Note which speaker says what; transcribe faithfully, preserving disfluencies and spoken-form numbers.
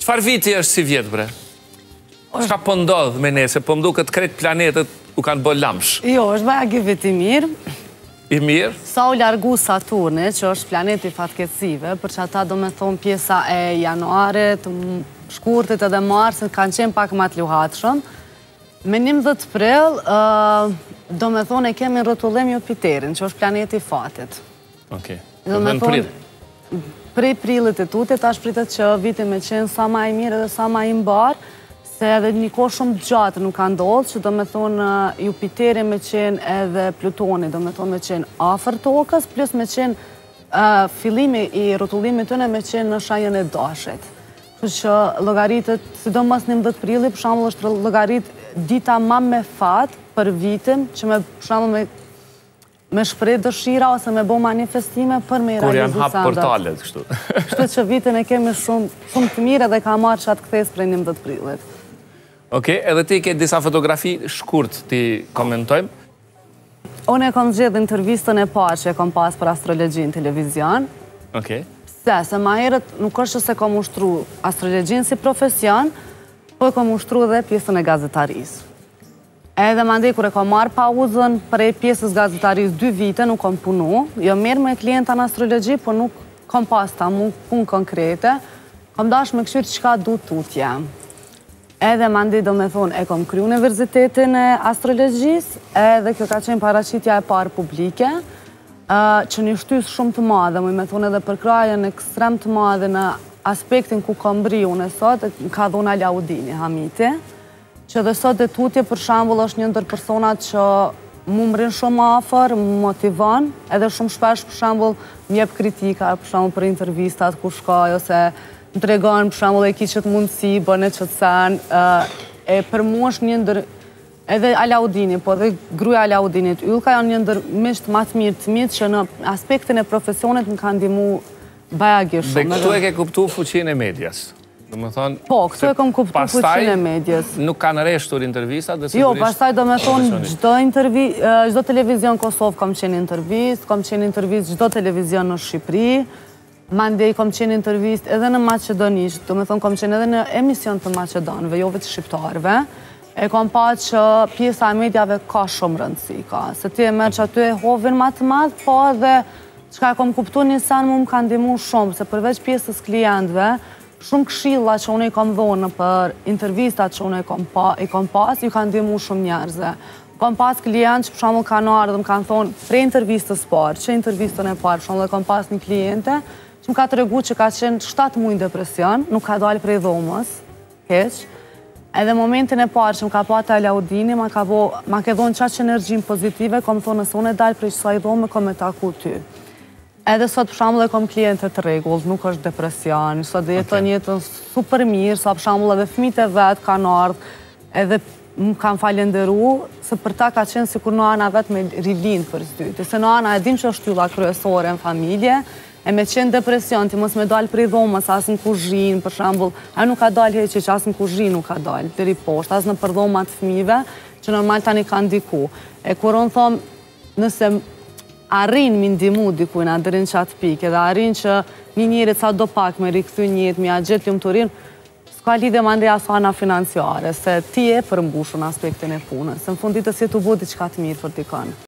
Speaker 1: Çfarë viti është si vjetë, bre? Çka po ndodh me ne, se po mdu këtë kretë planetet u kanë bë lamsh?
Speaker 2: Jo, është baja gjë vit i mirë.
Speaker 1: I mirë?
Speaker 2: Sa u largu Saturni, që është planeti fatkeqësive, për që ata do me thonë pjesa e januarit, shkurtit edhe marsit, kanë qenë pak më të luhatshëm. Me njëmbëdhjetë prill, do me thonë e kemi rrotullim Jupiterin, që është planeti i fatit.
Speaker 1: Okej.
Speaker 2: Do me thonë, prej prillit e tutit, tash pritet që viti me qenë sa ma i mirë edhe sa ma i mbarë, se edhe një kohë shumë gjatë nuk ka ndodhë, që do me thonë Jupiteri me qenë edhe Plutoni, do me thonë me qenë afër tokës, plus me qenë fillimi i rrotullimit tëne me qenë në shenjën e dashit. Kështu që llogaritet, sidomos njëmbëdhjetë prilli, për shembull është llogarit dita ma me fat për vitin, që me për shembull me me shpreh dëshira ose me bo manifestime për me i realizu sandat.
Speaker 1: Kur janë hap portalet, kështu.
Speaker 2: Kështu që vitin e kemi shumë shumë të mire dhe ka marrë qatë kthes prej njëmbëdhjetë prillit.
Speaker 1: Okej, edhe ti ke disa fotografi shkurt ti komentojmë?
Speaker 2: Unë e kom zgjedhë intervistën e parë që e kom pas për astrologji në televizion.
Speaker 1: Okej.
Speaker 2: Se, se ma herët nuk është se kom ushtru astrologjin si profesion, po e kom ushtru dhe pjesën e gazetarisë. Edhe ma ndej, kur e kom marrë pauzën prej pjesës gazetarisë dy vite, nuk kom punu. Jo mirë me klienta në astrologji, po nuk kom pas ta mu punë konkrete. Kom dash me këshyrë qka du tutje. Edhe ma ndej, do me thonë, e kom kryu Universitetin e astrologjisë, edhe kjo ka qenë paraqitja e parë publike, që një shtysë shumë të madhe, mu i me thonë edhe për krajen ekstrem të madhe në aspektin ku kom bri unë e sot, ka dhona Laudini, Hamiti, që dhe sot dhe tutje, për shambull, është një ndër personat që mu më rinë shumë afer, më motivan, edhe shumë shpesh, për shambull, më jep kritika, për shambull, për intervistat, ku shkoj, ose më tregon, për shambull, e ki qëtë mundësi, bëne qëtë sen, e për mu është një ndër, edhe Alaudini, po dhe gruja Alaudinit, Ylka janë një ndër misht matë mirë të mitë, që në aspektin e profesionit më kanë dimu baja shumë.
Speaker 1: Dhe këtu e ke kuptu fuqin e medjas?
Speaker 2: Po, këtu e kom kuptu fuqin e medjes.
Speaker 1: Nuk kanë reshtur intervistat?
Speaker 2: Jo, pastaj do me thonë gjdo televizion Kosovë kom qenë intervist, kom qenë intervist gjdo televizion në Shqipëri, mandej kom qenë intervist edhe në Macedonisht, do me thonë kom qenë edhe në emision të Macedonëve, jo vetë shqiptarve, e kom pa që pjesa e medjave ka shumë rëndësi, ka, se ti e merë që aty e hovin ma të madhë, po edhe qka e kom kuptu një sanë mu më kanë dimu shumë, se përveç pjesës klientëve, shumë këshilla që unë i kom dhonë për intervistat që unë i kom pas, ju kanë dimu shumë njerëze. Kom pas klient që për shumë kanë ardhë dhe më kanë thonë prej intervistës parë, që intervistën e parë, për shumë dhe kom pas një kliente, që më ka të regu që ka qenë shtatë muaj depresion, nuk ka dalë prej dhomës, keq. Edhe momentin e parë që më ka pata Alaudini, ma ke dhonë qaqë energjim pozitive, kom thonë nëse unë e dalë prej qësaj dhome, kom e taku ty. Edhe sot për shambull e kom kliente të regull, nuk është depresion, sot dhe jeton jetën super mirë, sa për shambull edhe fmit e vetë kanë ardhë, edhe më kanë falenderu, se për ta ka qenë si kur në ana vetë me rilinë për zdyti. Se në ana e dim që është tylla kryesore në familje, e me qenë depresion, ti mos me dalë prej dhomës, asë në kuzhinë, për shambull, a nuk ka dalë heqe që asë në kuzhinë nuk ka dalë, të riposhtë, asë në përdhomat fmive, që normal tani kanë diku. E kur unë thomë, nëse arrin mi ndimu dikujna dërin qatë pike dhe arrin që një njëri sa do pak me rikëthy njët, mi a gjithë ljumë të rinë, s'ka lidhe ma ndreja sa ana financiare, se ti e përmbushu në aspektin e punës, se në fundit të si të budi qka të mirë për t'i kanë.